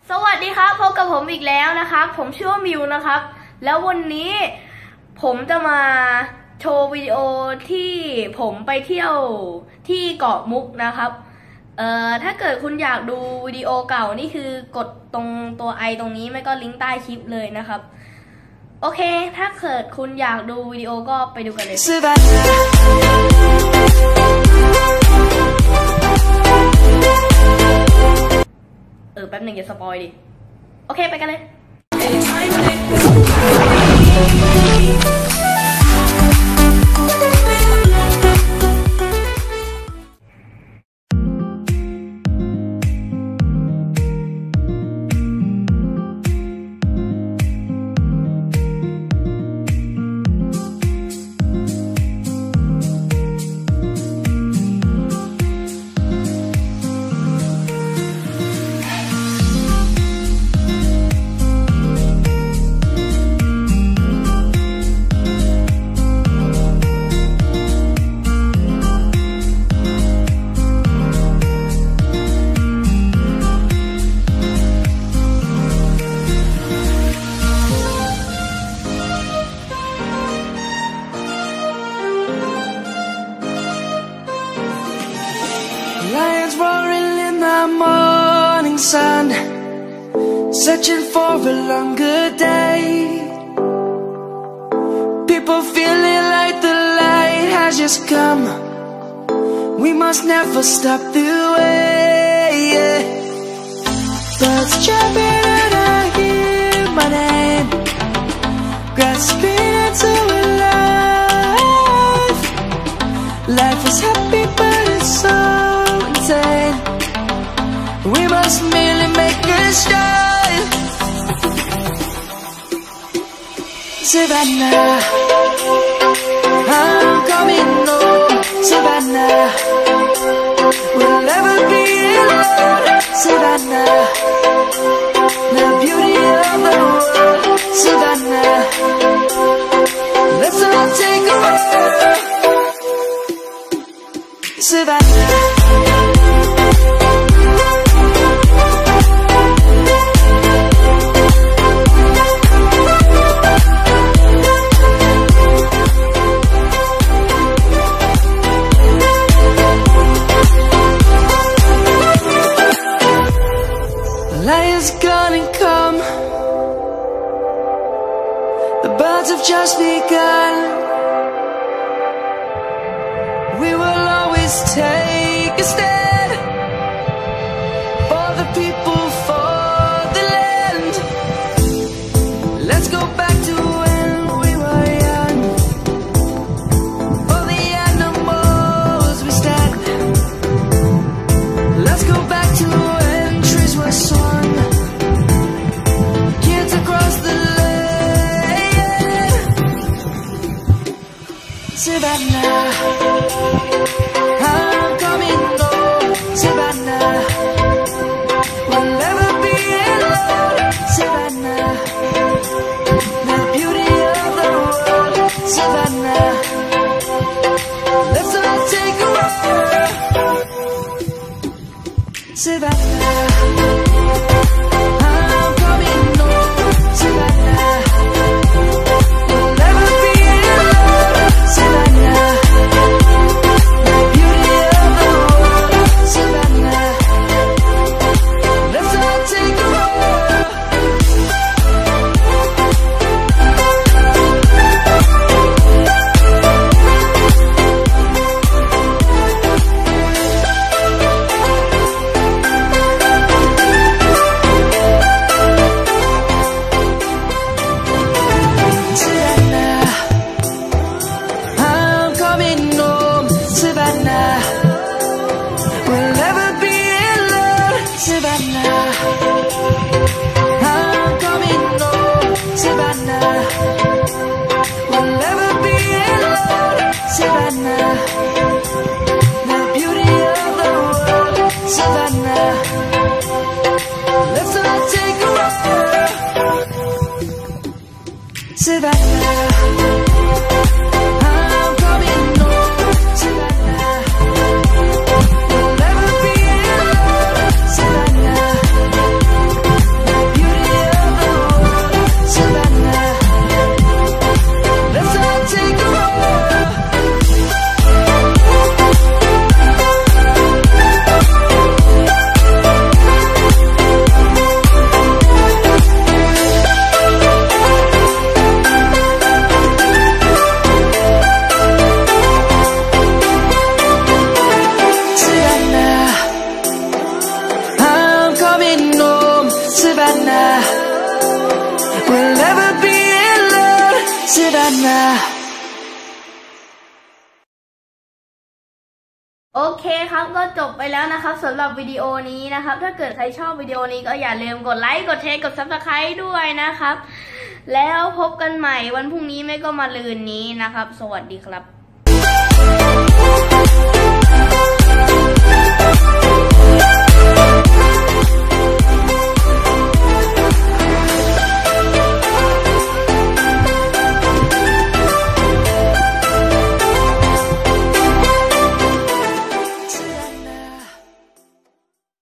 สวัสดีครับพบกับผมอีกแล้วนะครับผมชื่อว่ามิวนะครับแล้ววันนี้ผมจะมาโชว์วิดีโอที่ผมไปเที่ยวที่เกาะมุกนะครับถ้าเกิดคุณอยากดูวิดีโอเก่านี่คือกดตรงตัวไอตรงนี้ไม่ก็ลิงก์ใต้คลิปเลยนะครับโอเคถ้าเกิดคุณอยากดูวิดีโอก็ไปดูกันเลยแป๊บหนึ่งอย่าสปอยดิโอเคไปกันเลย Lions roaring in the morning sun, searching for a longer day. People feeling like the light has just come. We must never stop the way. Birds chirping and I hear my name, grasping into a life. Life is happy but it's so insane. We must merely make a start. Savannah, I'm coming home. Savannah, we'll never be alone. Savannah, the beauty of the world. Savannah, let's all take a walk. Savannah. Lion's gonna come. The birds have just begun. We will always take a stand for the people, for the land. Let's go back to when we were young. For the animals we stand. Let's go back to when trees were swung. Kids across the land. Savannah, I'm coming home. Savannah, we'll never be alone. Savannah, the beauty of the world. Savannah, let's all take a walk. Savannah, I'm coming home. Savannah, we'll never be alone. Savannah, the beauty of the world. Savannah, let's all take a walk. Savannah. We'll never be alone, Savannah. โอเคครับก็จบไปแล้วนะครับสำหรับวิดีโอนี้นะครับถ้าเกิดใครชอบวิดีโอนี้ก็อย่าลืมกดไลค์กดแชร์กด Subscribe ด้วยนะครับแล้วพบกันใหม่วันพรุ่งนี้ไม่ก็มะรืนนี้นะครับสวัสดีครับ